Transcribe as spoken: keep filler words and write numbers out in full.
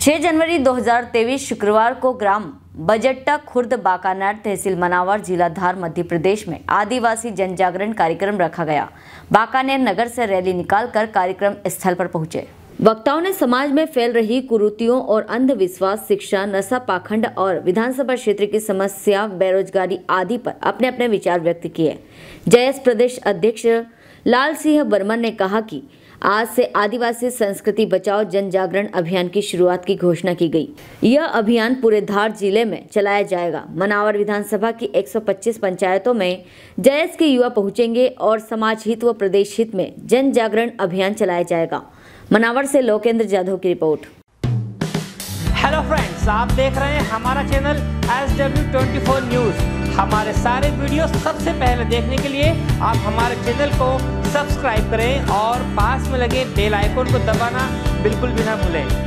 छह जनवरी दो हज़ार तेईस शुक्रवार को ग्राम बजट्टा खुर्द बाकानेर तहसील मनावर जिला धार मध्य प्रदेश में आदिवासी जन जागरण कार्यक्रम रखा गया। बाकानेर नगर से रैली निकालकर कार्यक्रम स्थल पर पहुंचे। वक्ताओं ने समाज में फैल रही कुरीतियों और अंधविश्वास, शिक्षा, नशा, पाखंड और विधानसभा क्षेत्र की समस्या, बेरोजगारी आदि पर अपने अपने विचार व्यक्त किए। जयस प्रदेश अध्यक्ष लाल सिंह बर्मन ने कहा कि आज से आदिवासी संस्कृति बचाओ जन जागरण अभियान की शुरुआत की घोषणा की गई। यह अभियान पूरे धार जिले में चलाया जाएगा। मनावर विधानसभा की एक सौ पच्चीस पंचायतों में जयस के युवा पहुंचेंगे और समाज हित व प्रदेश हित में जन जागरण अभियान चलाया जाएगा। मनावर से लोकेंद्र जाधव की रिपोर्ट। हेलो फ्रेंड्स, आप देख रहे हैं हमारा channel S W twenty four news. हमारे सारे वीडियो सबसे पहले देखने के लिए आप हमारे चैनल को सब्सक्राइब करें और पास में लगे बेल आइकन को दबाना बिल्कुल भी ना भूलें।